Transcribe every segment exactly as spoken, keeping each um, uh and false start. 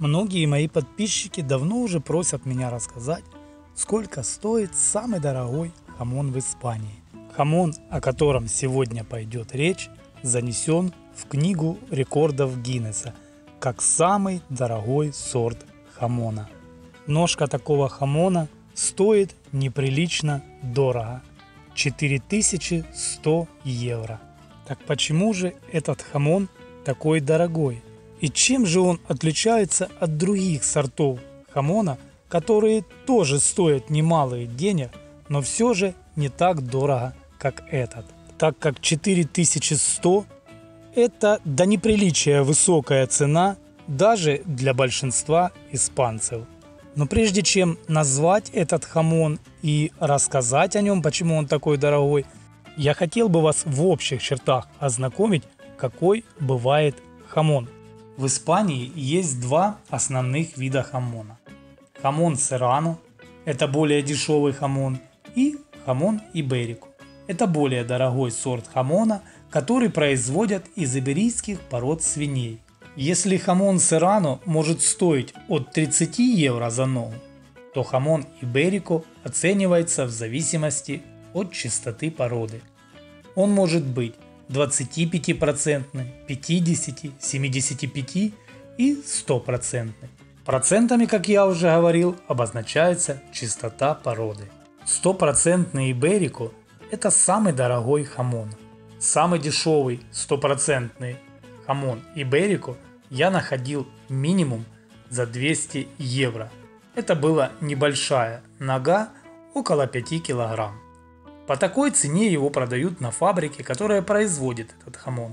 Многие мои подписчики давно уже просят меня рассказать, сколько стоит самый дорогой хамон в Испании. Хамон, о котором сегодня пойдет речь, занесен в книгу рекордов Гиннесса как самый дорогой сорт хамона. Ножка такого хамона стоит неприлично дорого – четыре тысячи сто евро. Так почему же этот хамон такой дорогой? И чем же он отличается от других сортов хамона, которые тоже стоят немалые денег, но все же не так дорого, как этот? Так как четыре тысячи сто – это до неприличия высокая цена даже для большинства испанцев. Но прежде чем назвать этот хамон и рассказать о нем, почему он такой дорогой, я хотел бы вас в общих чертах ознакомить, какой бывает хамон. В Испании есть два основных вида хамона. Хамон серрано – это более дешевый хамон, и хамон иберико – это более дорогой сорт хамона, который производят из иберийских пород свиней. Если хамон серрано может стоить от тридцати евро за ногу, то хамон иберико оценивается в зависимости от чистоты породы. Он может быть двадцатипятипроцентный, пятидесяти, семидесяти пяти и стопроцентный. Процентами, как я уже говорил, обозначается чистота породы. Стопроцентный иберико – это самый дорогой хамон. Самый дешевый стопроцентный хамон иберико я находил минимум за двести евро. Это была небольшая нога, около пяти килограмм. По такой цене его продают на фабрике, которая производит этот хамон.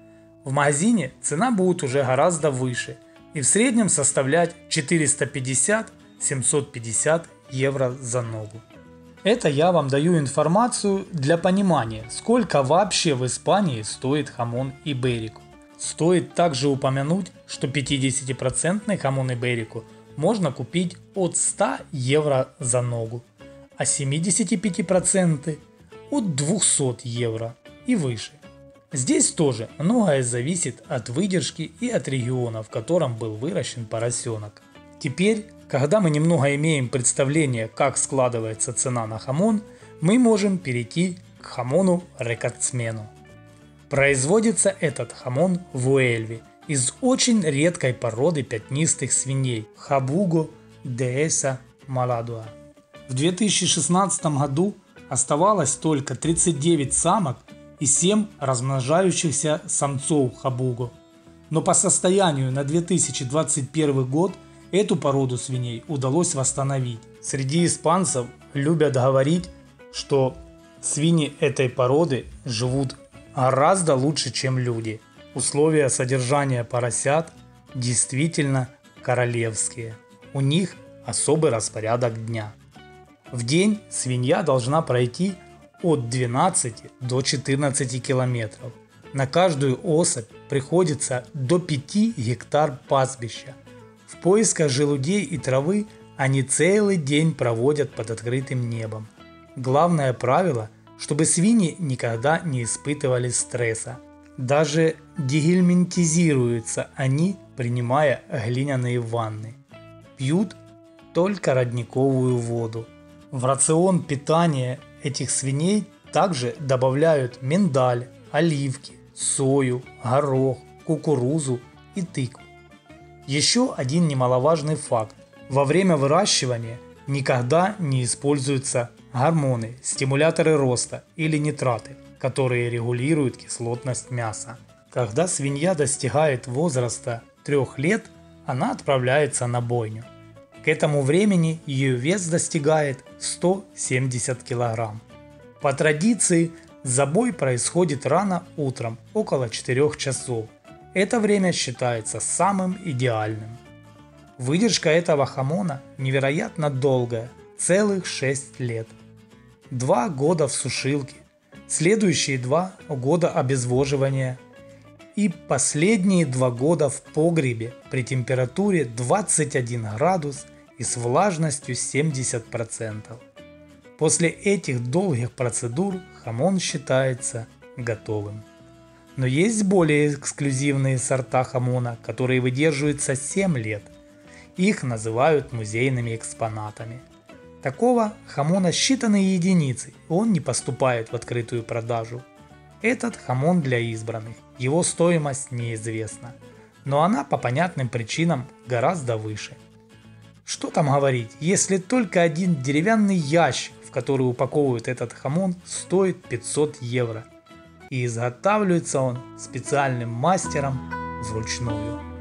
В магазине цена будет уже гораздо выше и в среднем составлять четыреста пятьдесят — семьсот пятьдесят евро за ногу. Это я вам даю информацию для понимания, сколько вообще в Испании стоит хамон иберико. Стоит также упомянуть, что пятидесятипроцентный хамон иберико можно купить от ста евро за ногу, а семидесятипятипроцентный от двухсот евро и выше. Здесь тоже многое зависит от выдержки и от региона, в котором был выращен поросенок. Теперь, когда мы немного имеем представление, как складывается цена на хамон, мы можем перейти к хамону рекордсмену. Производится этот хамон в Уэльве из очень редкой породы пятнистых свиней Хабуго Деэса Маладуа. В две тысячи шестнадцатом году оставалось только тридцать девять самок и семь размножающихся самцов Хабуго. Но по состоянию на две тысячи двадцать первый год эту породу свиней удалось восстановить. Среди испанцев любят говорить, что свиньи этой породы живут гораздо лучше, чем люди. Условия содержания поросят действительно королевские. У них особый распорядок дня. В день свинья должна пройти от двенадцати до четырнадцати километров. На каждую особь приходится до пяти гектар пастбища. В поисках желудей и травы они целый день проводят под открытым небом. Главное правило, чтобы свиньи никогда не испытывали стресса. Даже дегельминтизируются они, принимая глиняные ванны. Пьют только родниковую воду. В рацион питания этих свиней также добавляют миндаль, оливки, сою, горох, кукурузу и тыкву. Еще один немаловажный факт. Во время выращивания никогда не используются гормоны, стимуляторы роста или нитраты, которые регулируют кислотность мяса. Когда свинья достигает возраста трех лет, она отправляется на бойню. К этому времени ее вес достигает ста семидесяти килограмм. По традиции забой происходит рано утром, около четырёх часов. Это время считается самым идеальным. Выдержка этого хамона невероятно долгая, целых шесть лет. Два года в сушилке, следующие два года обезвоживания и последние два года в погребе при температуре двадцать один градус и с влажностью семьдесят процентов. После этих долгих процедур хамон считается готовым. Но есть более эксклюзивные сорта хамона, которые выдерживаются семь лет. Их называют музейными экспонатами. Такого хамона считанные единицы, он не поступает в открытую продажу. Этот хамон для избранных, его стоимость неизвестна, но она по понятным причинам гораздо выше. Что там говорить, если только один деревянный ящик, в который упаковывают этот хамон, стоит пятьсот евро. И изготавливается он специальным мастером вручную.